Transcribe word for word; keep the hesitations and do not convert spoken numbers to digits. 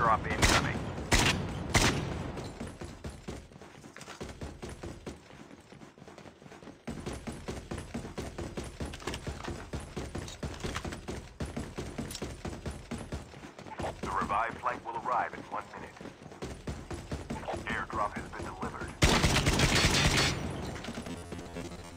Airdrop incoming. The revived flight will arrive in one minute. Airdrop has been delivered.